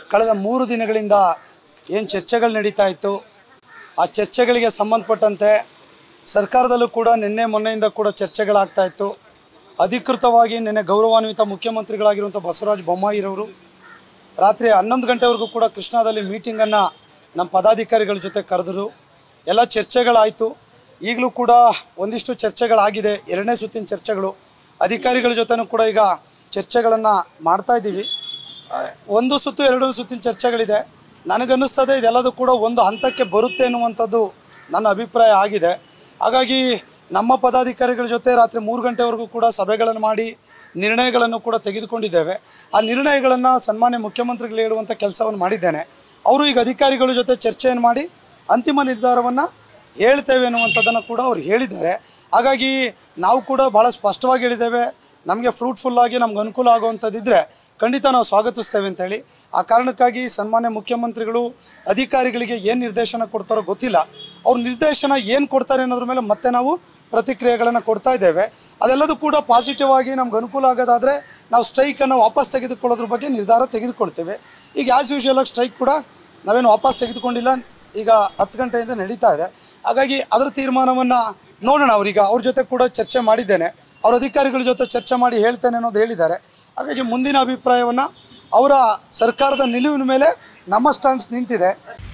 ಕಳೆದ 3 ದಿನಗಳಿಂದ ಏನು ಚರ್ಚೆಗಳು ನಡೀತಾ ಇತ್ತು ಆ ಚರ್ಚೆಗಳಿಗೆ ಸಂಬಂಧಪಟ್ಟಂತೆ ಸರ್ಕಾರದಲ್ಲೂ ಕೂಡ ನಿನ್ನೆ ಮೊನ್ನೆಯಿಂದ ಕೂಡ ಚರ್ಚೆಗಳಾಗ್ತಾ ಇತ್ತು. ಅಧಿಕೃತವಾಗಿ ನಿನ್ನೆ ಗೌರವಾನ್ವಿತ ಮುಖ್ಯಮಂತ್ರಿಗಳಾಗಿರುವಂಥ ಬಸವರಾಜ ಬೊಮ್ಮಾಯಿರವರು ರಾತ್ರಿ 11 ಗಂಟೆವರೆಗೂ ಕೂಡ ಕೃಷ್ಣಾದಲ್ಲಿ ಮೀಟಿಂಗನ್ನು ನಮ್ಮ ಪದಾಧಿಕಾರಿಗಳ ಜೊತೆ ಕರೆದರು. ಎಲ್ಲ ಚರ್ಚೆಗಳಾಯಿತು. ಈಗಲೂ ಕೂಡ ಒಂದಿಷ್ಟು ಚರ್ಚೆಗಳಾಗಿದೆ. 2ನೇ ಸುತ್ತಿನ ಚರ್ಚೆಗಳು ಅಧಿಕಾರಿಗಳ ಜೊತೆನೂ ಕೂಡ ಈಗ ಚರ್ಚೆಗಳನ್ನು ಮಾಡ್ತಾ ಇದ್ದೀವಿ. 1 ಸುತ್ತು 2 ಸುತ್ತಿನ ಚರ್ಚೆಗಳಿದೆ. ನನಗನ್ನಿಸ್ತದೆ ಇದೆಲ್ಲದೂ ಕೂಡ ಒಂದು ಹಂತಕ್ಕೆ ಬರುತ್ತೆ ಅನ್ನುವಂಥದ್ದು ನನ್ನ ಅಭಿಪ್ರಾಯ ಆಗಿದೆ. ಹಾಗಾಗಿ ನಮ್ಮ ಪದಾಧಿಕಾರಿಗಳ ಜೊತೆ ರಾತ್ರಿ 3 ಗಂಟೆವರೆಗೂ ಕೂಡ ಸಭೆಗಳನ್ನು ಮಾಡಿ ನಿರ್ಣಯಗಳನ್ನು ಕೂಡ ತೆಗೆದುಕೊಂಡಿದ್ದೇವೆ. ಆ ನಿರ್ಣಯಗಳನ್ನು ಸನ್ಮಾನ್ಯ ಮುಖ್ಯಮಂತ್ರಿಗಳು ಹೇಳುವಂಥ ಕೆಲಸವನ್ನು ಮಾಡಿದ್ದೇನೆ. ಅವರು ಈಗ ಅಧಿಕಾರಿಗಳ ಜೊತೆ ಚರ್ಚೆಯನ್ನು ಮಾಡಿ ಅಂತಿಮ ನಿರ್ಧಾರವನ್ನು ಹೇಳ್ತೇವೆ ಅನ್ನುವಂಥದ್ದನ್ನು ಕೂಡ ಅವರು ಹೇಳಿದ್ದಾರೆ. ಹಾಗಾಗಿ ನಾವು ಕೂಡ ಭಾಳ ಸ್ಪಷ್ಟವಾಗಿ ಹೇಳಿದ್ದೇವೆ, ನಮಗೆ ಫ್ರೂಟ್ಫುಲ್ಲಾಗಿ ನಮ್ಗೆ ಅನುಕೂಲ ಆಗುವಂಥದ್ದಿದ್ದರೆ ಖಂಡಿತ ನಾವು ಸ್ವಾಗತಿಸ್ತೇವೆ ಅಂತೇಳಿ. ಆ ಕಾರಣಕ್ಕಾಗಿ ಸನ್ಮಾನ್ಯ ಮುಖ್ಯಮಂತ್ರಿಗಳು ಅಧಿಕಾರಿಗಳಿಗೆ ಏನು ನಿರ್ದೇಶನ ಕೊಡ್ತಾರೋ ಗೊತ್ತಿಲ್ಲ. ಅವ್ರ ನಿರ್ದೇಶನ ಏನು ಕೊಡ್ತಾರೆ ಅನ್ನೋದ್ರ ಮೇಲೆ ಮತ್ತೆ ನಾವು ಪ್ರತಿಕ್ರಿಯೆಗಳನ್ನು ಕೊಡ್ತಾ ಇದ್ದೇವೆ. ಅದೆಲ್ಲದೂ ಕೂಡ ಪಾಸಿಟಿವ್ ಆಗಿ ನಮ್ಗೆ ಅನುಕೂಲ ಆಗೋದಾದರೆ ನಾವು ಸ್ಟ್ರೈಕನ್ನು ವಾಪಸ್ ತೆಗೆದುಕೊಳ್ಳೋದ್ರ ಬಗ್ಗೆ ನಿರ್ಧಾರ ತೆಗೆದುಕೊಳ್ತೇವೆ. ಈಗ ಆ್ಯಸ್ ಯೂಶುವಲ್ ಆಗಿ ಸ್ಟ್ರೈಕ್ ಕೂಡ ನಾವೇನು ವಾಪಸ್ ತೆಗೆದುಕೊಂಡಿಲ್ಲ. ಈಗ 10 ಗಂಟೆಯಿಂದ ನಡೀತಾ ಇದೆ. ಹಾಗಾಗಿ ಅದರ ತೀರ್ಮಾನವನ್ನು ನೋಡೋಣ. ಅವ್ರ ಜೊತೆ ಕೂಡ ಚರ್ಚೆ ಮಾಡಿದ್ದೇನೆ. ಅವ್ರ ಅಧಿಕಾರಿಗಳ ಜೊತೆ ಚರ್ಚೆ ಮಾಡಿ ಹೇಳ್ತೇನೆ ಅನ್ನೋದು ಹೇಳಿದ್ದಾರೆ. ಹಾಗಾಗಿ ಮುಂದಿನ ಅಭಿಪ್ರಾಯವನ್ನು ಅವರ ಸರ್ಕಾರದ ನಿಲುವಿನ ಮೇಲೆ ನಮ್ಮ ಸ್ಟ್ಯಾಂಡ್ಸ್ ನಿಂತಿದೆ.